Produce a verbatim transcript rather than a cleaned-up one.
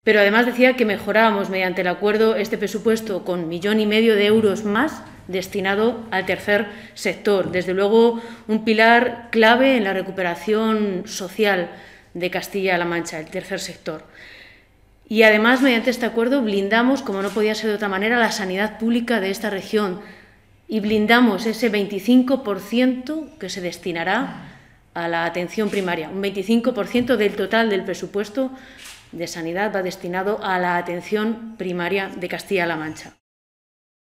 Pero además decía que mejorábamos mediante el acuerdo este presupuesto con millón y medio de euros más destinado al tercer sector. Desde luego, un pilar clave en la recuperación social de Castilla-La Mancha, el tercer sector. Y además, mediante este acuerdo, blindamos, como no podía ser de otra manera, la sanidad pública de esta región y blindamos ese veinticinco por ciento que se destinará a la atención primaria. Un veinticinco por ciento del total del presupuesto de sanidad va destinado a la atención primaria de Castilla-La Mancha.